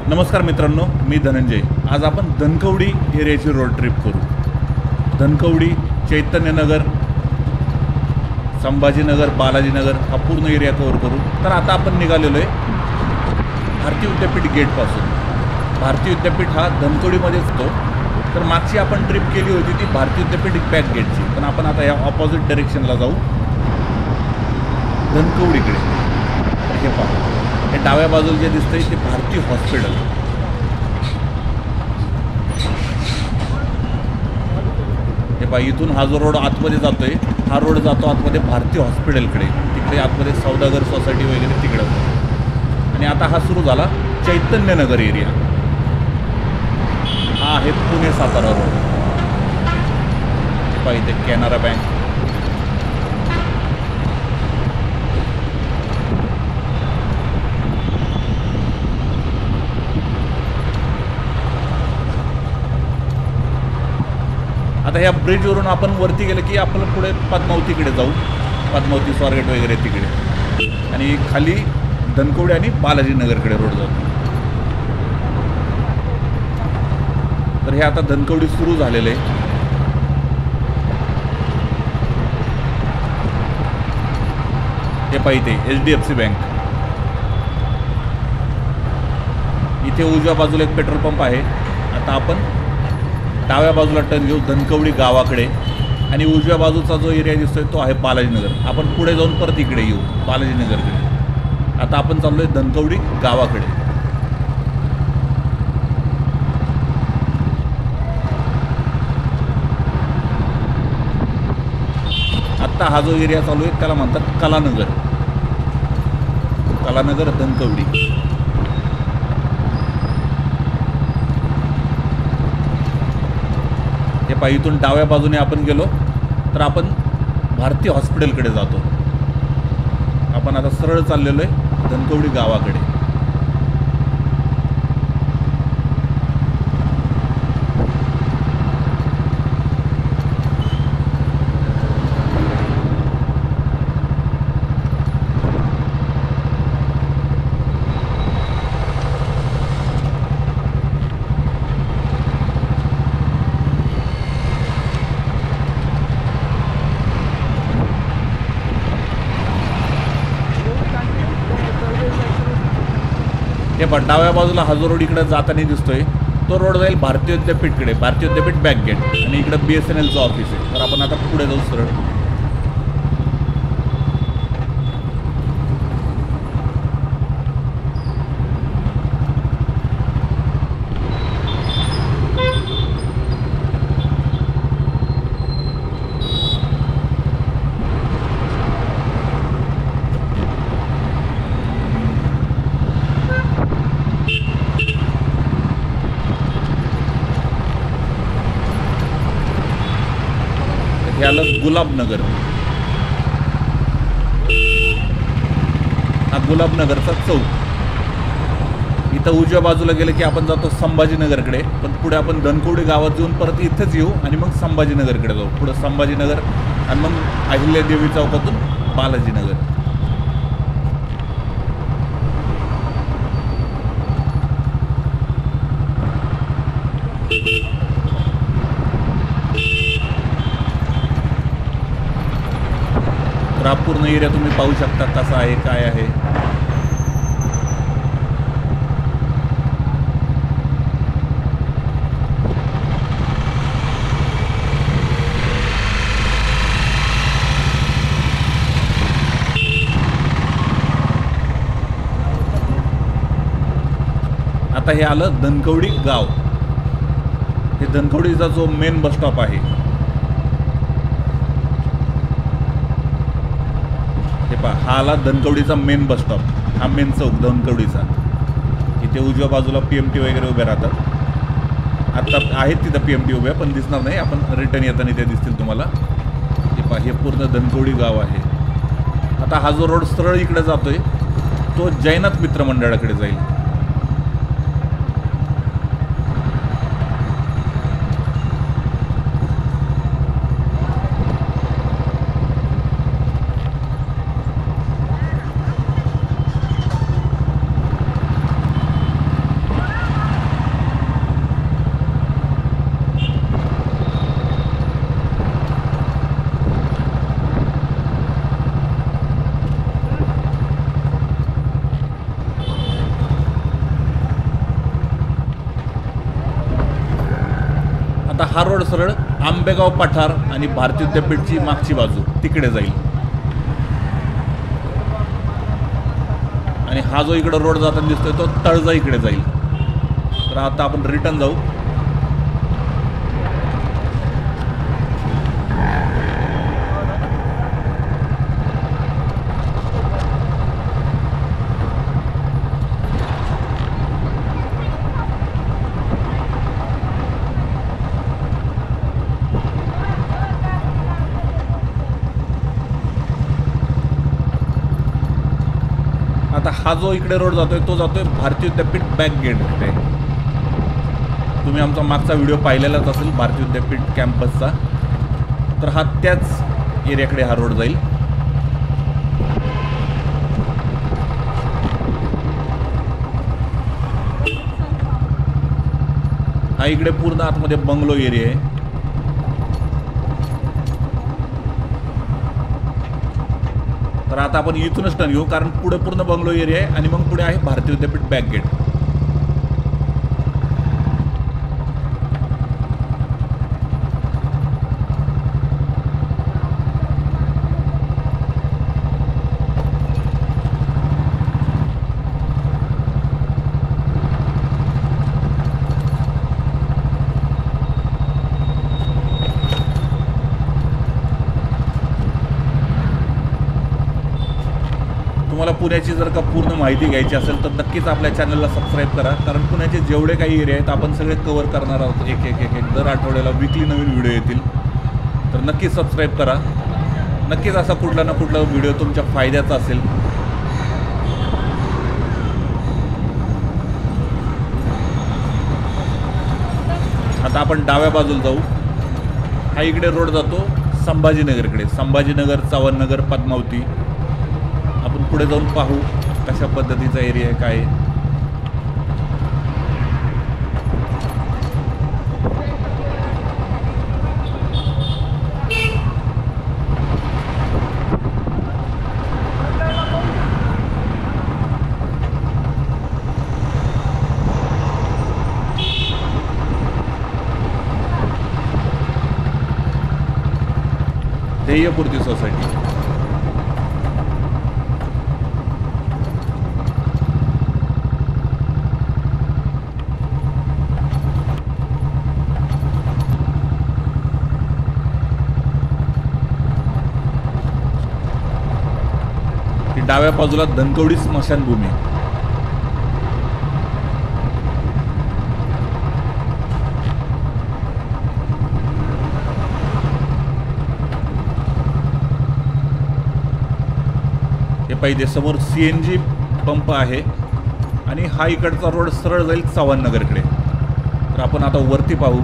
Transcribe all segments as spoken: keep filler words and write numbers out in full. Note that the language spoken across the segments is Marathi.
नमस्कार मित्रांनो, मी धनंजय। आज आपण धनकवडी एरियाची रोड ट्रिप करू। धनकवडी, चैतन्यनगर, संभाजीनगर, बालाजीनगर हा पूर्ण एरिया कव्हर करू। तर आता आपण निघालेलो आहे भारतीय विद्यापीठ गेटपासून। भारतीय विद्यापीठ हा धनकवडीमध्येच येतो। तर मागची आपण ट्रिप केली होती ती भारतीय विद्यापीठ बॅक गेटची, पण आपण आता या ऑपोजिट डायरेक्शनला जाऊ, धनकवडीकडे। हे पहा, हे डाव्या बाजूला जे दिसतंय ते भारतीय हॉस्पिटल। हे पहा, इथून हा जो रोड आतमध्ये जातोय हा रोड जातो आतमध्ये भारतीय हॉस्पिटलकडे। तिकडे आतमध्ये सौदागर सोसायटी वगैरे तिकडे होतं। आणि आता हा सुरू झाला चैतन्यनगर एरिया। हा आहे पुणे सातारा रोड। हे पहा, इथे कॅनरा बँक, आता ह्या ब्रिजवरून आपण वरती गेलं की आपण पुढे पद्मावतीकडे जाऊ, पद्मावती स्वारगेट वगैरे तिकडे, आणि खाली धनकवडी आणि बालाजीनगरकडे रोड जातो। तर हे आता धनकवडी सुरू झालेलं आहे। हे पाहिजे H D F C bank. इथे उजव्या बाजूला एक पेट्रोल पंप आहे। आता आपण डाव्या बाजूला टर्न घेऊ धनकवडी गावाकडे, आणि उजव्या बाजूचा जो एरिया दिसतोय तो आहे बालाजीनगर। आपण पुढे जाऊन परत इकडे येऊ बालाजीनगरकडे। आता आपण चाललोय धनकवडी गावाकडे। आत्ता हा जो एरिया चालू आहे त्याला म्हणतात कलानगर। कलानगर धनकवडी। हे पहा, इथून डाव्या बाजूने आपण गेलो तर आपण भारतीय हॉस्पिटलकडे जातो। आपण आता सरळ चाललेलो आहे धनकवडी गावाकडे। हे पण डाव्या बाजूला हा जो रोड इकडे जाताना दिसतोय तो रोड जाईल भारतीय विद्यापीठकडे, भारतीय विद्यापीठ बॅक गेट, आणि इकडे बी एस एन एलचं ऑफिस आहे। तर आपण आता पुढे जाऊ सरळ। हे आलं गुलाबनगर। हा गुलाबनगरचा चौक। इथं उजव्या बाजूला गेलं की आपण जातो संभाजीनगरकडे, पण पुढे आपण धनकवडी गावात येऊन परत इथंच येऊ आणि मग संभाजीनगरकडे जाऊ। पुढं संभाजीनगर आणि मग अहिल्यादेवी चौकातून बालाजीनगर। हा पूर्ण एरिया तुम्ही पाहू शकता कसा आहे, काय आहे। आता हे आलं धनकवडी गाव। हे धनकवडीचा जो मेन बस स्टॉप आहे। हा आला धनकवडीचा मेन बस स्टॉप, हा मेन चौक धनकवडीचा। इथे उजव्या बाजूला पी एम टी वगैरे उभे राहतात। आता आहेत तिथं पी एम टी उभ्या, पण दिसणार नाही, आपण रिटर्न येताना ते दिसतील तुम्हाला। हे पहा, हे पूर्ण धनकवडी गाव आहे। आता हा जो रोड सरळ इकडे जातोय तो जैनाथ मित्र मंडळाकडे जाईल। आता हा रोड सरळ आंबेगाव पठार आणि भारती विद्यापीठची मागची बाजू तिकडे जाईल. आणि हा जो इकडे रोड जाताना दिसतोय तो तळजा इकडे जाईल. तर आता आपण रिटर्न जाऊ. आता हा जो इकडे रोड जातोय तो जातोय भारती विद्यापीठ बॅक गेट इकडे. तुम्ही आमचा मागचा व्हिडिओ पाहिलेलाच असेल भारती विद्यापीठ कॅम्पसचा. तर हा त्याच एरियाकडे हा रोड जाईल. हा इकडे पूर्ण आतमध्ये बंगलो एरिया आहे. तर आता आपण इथूनच टर्न घेऊ कारण पुढे पूर्ण बंगलो एरिया आहे आणि मग पुढे आहे भारती विद्यापीठ बॅक गेट. तुम्हाला पुण्याची जर का पूर्ण माहिती घ्यायची असेल तर नक्कीच आपल्या चॅनलला सबस्क्राईब करा कारण पुण्याचे जेवढे काही एरिया आहेत आपण सगळे कव्हर करणार आहोत. एक एक एक एक दर आठवड्याला वीकली नवीन व्हिडिओ येतील. तर नक्कीच सबस्क्राईब करा. नक्कीच असा कुठला ना कुठला व्हिडिओ तुमच्या फायद्याचा असेल. आता आपण डाव्या बाजूला जाऊ. हा इकडे रोड जातो संभाजीनगरकडे. संभाजीनगर, चव्हाणनगर, पद्मावती. आपण पुढे जाऊन पाहू कशा पद्धतीचा एरिया आहे काय. ध्येयपूर्ती सोसायटी. डाव्या बाजूला धनकवडी स्मशानभूमी. हे पाहिजे समोर सी एन जी पंप आहे आणि हा इकडचा रोड सरळ जाईल चव्हाणनगरकडे. तर आपण आता वरती पाहू.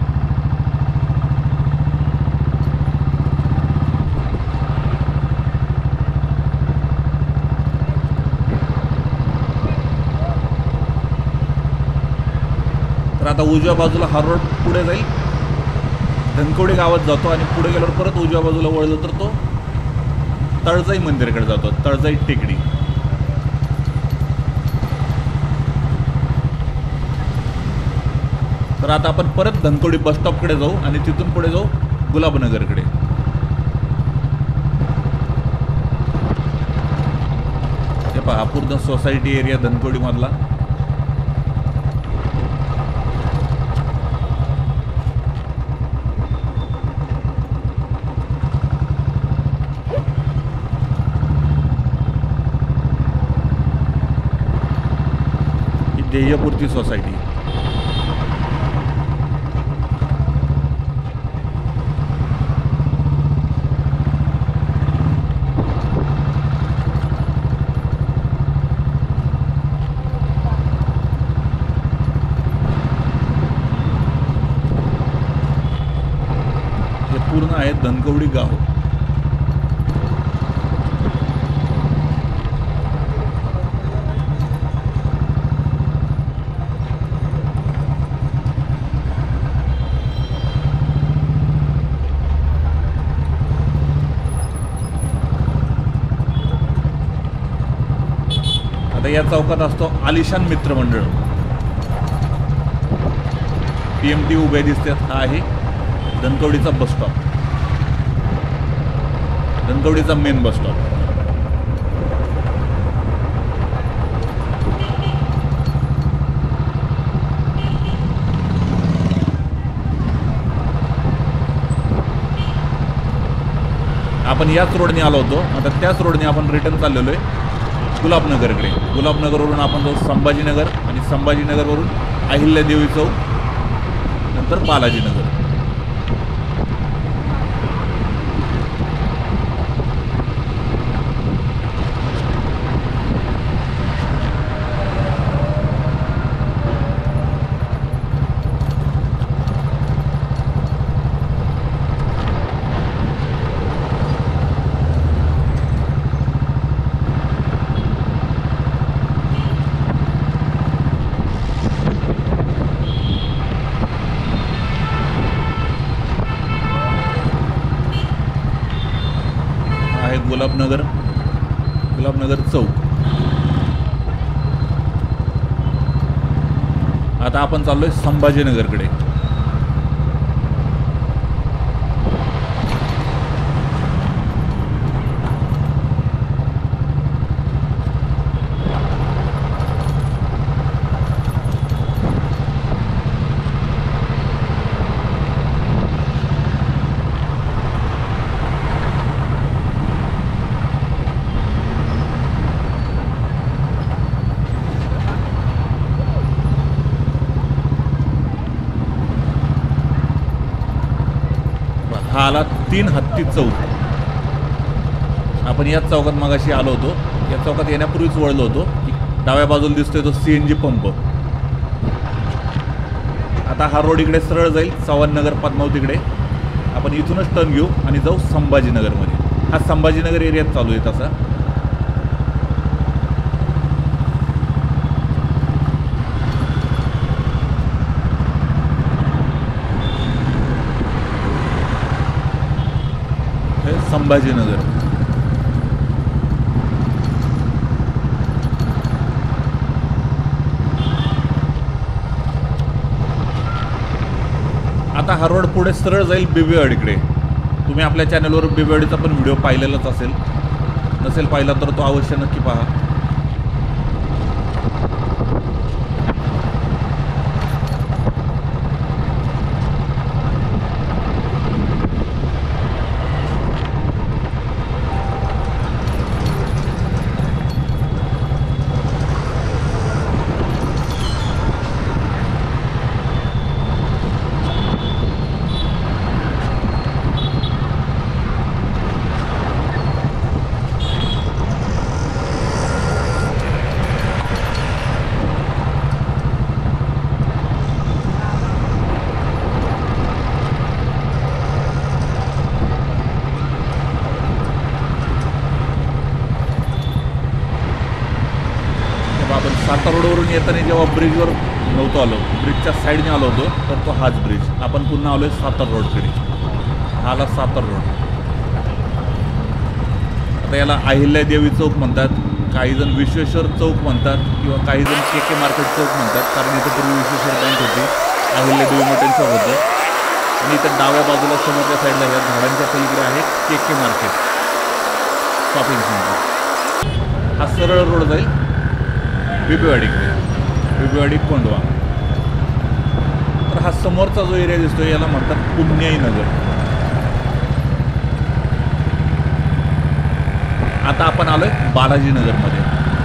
तर आता उजव्या बाजूला हा रोड पुढे जाईल धनकवडी गावात जातो आणि पुढे गेल्यावर परत उजव्या बाजूला वळलो तर तो तळजाई मंदिराकडे जातो. तळजाई टेकडी. तर आता आपण परत धनकवडी बस स्टॉपकडे जाऊ आणि तिथून पुढे जाऊ गुलाबनगरकडे. हे पहा पूर्ण सोसायटी एरिया धनकवडी मधला. ध्येयपूर्ती सोसायटी. हे पूर्ण आहे धनकवडी गाव. आता या चौकात असतो आलिशान मित्रमंडळ. पी एम टी उभ्या दिसतात. हा आहे धनकवडीचा बस स्टॉप, धनकवडीचा मेन बस स्टॉप. आपण याच रोडने आलो होतो. आता त्याच रोडने आपण रिटर्न चाललेलो आहे गुलाबनगरकडे. गुलाबनगरवरून आपण जाऊ संभाजीनगर आणि संभाजीनगरवरून अहिल्यादेवी चौक, नंतर बालाजीनगर. गुलाबनगर, गुलाबनगर चौक. आता आपण चाललोय संभाजीनगरकडे. हा आला तीन हत्ती चौक. आपण याच चौकात मगाशी आलो होतो. या चौकात येण्यापूर्वीच वळलो होतो की डाव्या बाजूला दिसतोय तो सी एन जी पंप. आता हा रोड इकडे सरळ जाईल चव्हाणनगर पद्मावतीकडे. आपण इथूनच टर्न घेऊ आणि जाऊ संभाजीनगरमध्ये. हा संभाजीनगर एरियात चालू आहे तसा. संभाजीनगर. आता हा रोड पुढे सरळ जाईल बिबवेवाडीकडे. तुम्ही आपल्या चॅनलवर बिबवेवाडीचा पण व्हिडिओ पाहिलेलाच असेल. नसेल पाहिला तर तो अवश्य नक्की पहा. सातारा रोडवरून येताना जेव्हा ब्रिजवर नव्हतो आलो, ब्रिजच्या साईडने आलो होतो, तर तो हाच ब्रिज. आपण पुन्हा आलो आहे सातारा रोडकडे. हा आला सातारा रोड. आता याला अहिल्यादेवी चौक म्हणतात, काही जण विश्वेश्वर चौक म्हणतात किंवा काही जण के के मार्केट चौक म्हणतात, कारण इथं पूर्वी विश्वेश्वर बँक होती, अहिल्यादेवी मोठ्यांचं होतं. आणि इथं डाव्या बाजूला समोरच्या साईडला या झाडांच्या पलीकडे आहे K K market shopping centre. हा सरळ रोड जाईल बिबवेवाडीकडे, बिबवेवाडी कोंडवा. तर हा समोरचा जो एरिया दिसतो याला म्हणतात पुण्याई नगर. आता आपण आलोय बालाजीनगरमध्ये.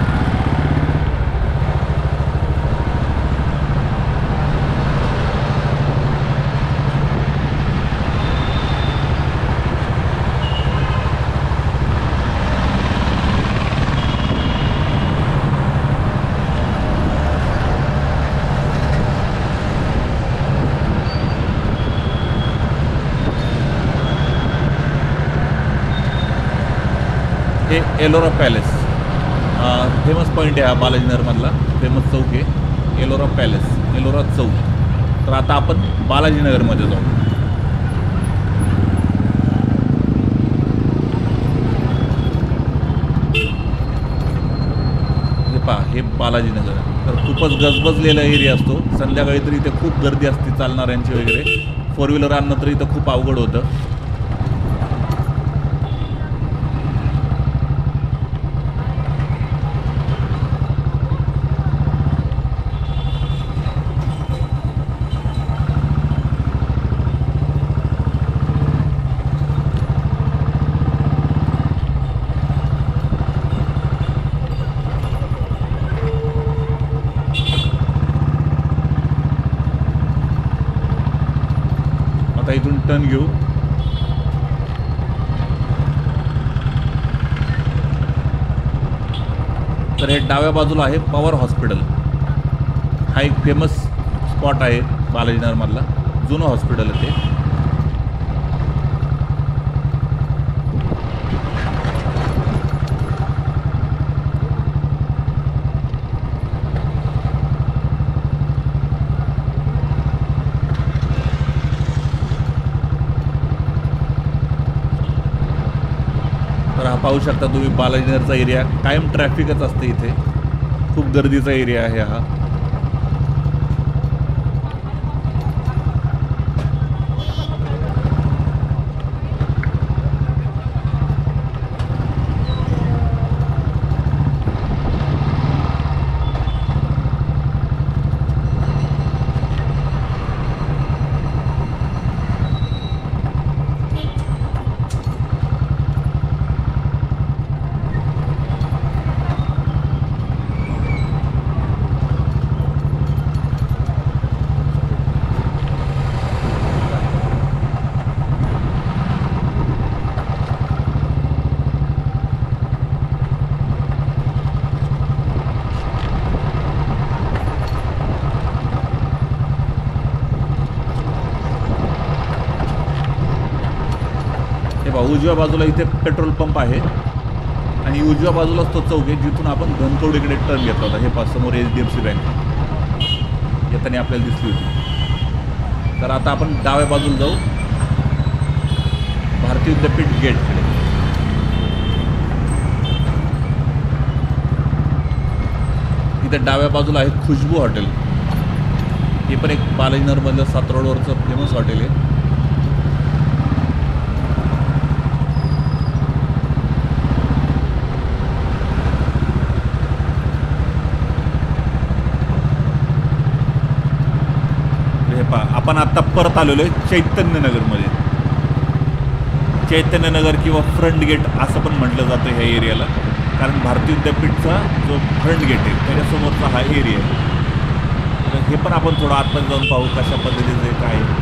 हे एलोरा पॅलेस फेमस पॉईंट आहे हा बालाजीनगरमधला, फेमस चौक आहे एलोरा पॅलेस, एलोरा चौक. तर आता आपण बालाजीनगरमध्ये जाऊ. हे पहा, हे बालाजीनगर. तर खूपच गजबजलेला एरिया असतो. संध्याकाळी तरी इथे खूप गर्दी असते चालणाऱ्यांची वगैरे. फोर व्हीलर आणणं तरी इथं खूप अवघड होतं. आता इथून टर्न घेऊ. तर हे डाव्या बाजूला आहे पॉवर हॉस्पिटल. हा एक फेमस स्पॉट आहे बालाजीनगरमधला. जुनं हॉस्पिटल आहे ते. तर हा पाहू शकता तुम्ही बालाजीनगरचा एरिया. कायम ट्रॅफिकच असते इथे. खूप गर्दीचा एरिया आहे हा. उजव्या बाजूला इथे पेट्रोल पंप आहे आणि उजव्या बाजूलाच तो चौक आहे जिथून आपण धनकवडीकडे टर्न घेतला होता. हे पास समोर H D F C bank येताना आपल्याला दिसली होती. तर आता आपण डाव्या बाजूला जाऊ भारतीय विद्यापीठ गेटकडे. इथे डाव्या बाजूला आहे खुशबू हॉटेल. हे पण एक बालाजीनगरमधलं सात रोडवरचं फेमस हॉटेल आहे. आपण आत्ता परत आलेलो आहे चैतन्यनगरमध्ये. चैतन्यनगर किंवा फ्रंट गेट असं पण म्हटलं जातं ह्या एरियाला, कारण भारतीय विद्यापीठचा जो फ्रंट गेट आहे त्याच्यासमोरचा हा एरिया आहे. तर हे पण आपण थोडं आतमध्ये जाऊन पाहू कशा पद्धतीचं काय आहे.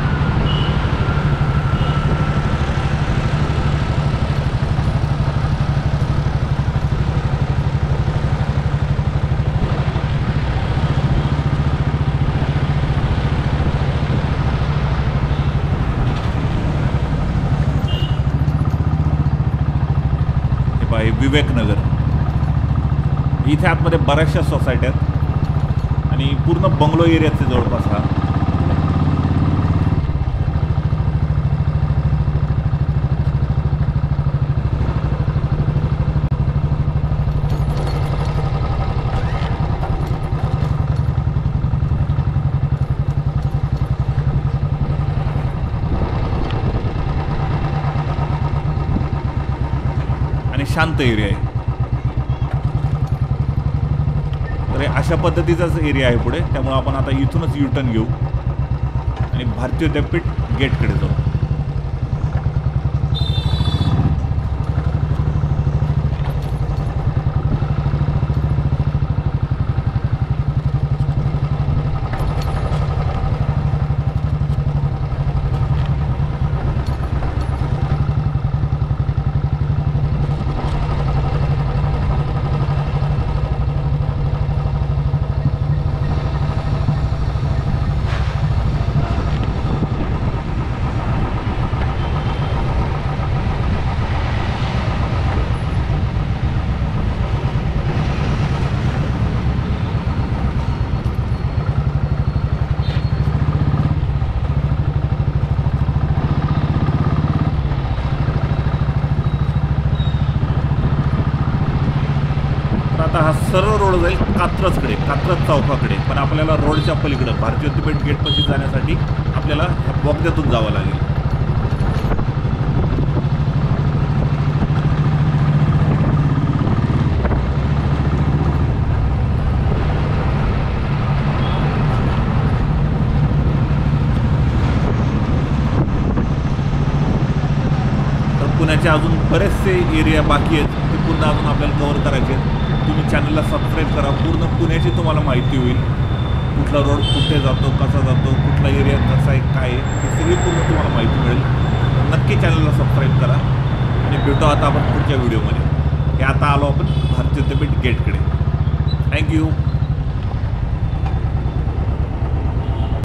विवेकनगर इथे आतमध्ये बऱ्याचशा सोसायट्या आहेत आणि पूर्ण बंगलो एरियाचे जवळपास हा. शांत एरिया आहे. तर अशा पद्धतीचाच एरिया आहे पुढे. त्यामुळे आपण आता इथूनच यू टर्न घेऊ आणि भारतीय विद्यापीठ गेटकडे जाऊ. कात्रजकडे, कात्रज चौकाकडे. पण आपल्याला रोडच्या पलीकडं भारतीय विद्यापीठ गेटपाशी जाण्यासाठी आपल्याला ह्या बोगद्यातून जावं लागेल. पुण्याचे अजून बरेचसे एरिया बाकी आहेत, ते पूर्ण अजून आपल्याला कव्हर करायचे आहेत. तुम्ही चॅनलला सबस्क्राईब करा, पूर्ण पुण्याची तुम्हाला माहिती होईल. कुठला रोड कुठे जातो, कसा जातो, कुठला एरिया कसा आहे, काय आहे, ही सगळी पूर्ण तुम्हाला माहिती मिळेल. नक्की चॅनलला सबस्क्राईब करा आणि भेटू आता आपण पुढच्या व्हिडिओमध्ये. हे आता आलो आपण भारतीय विद्यापीठ गेटकडे. थँक्यू.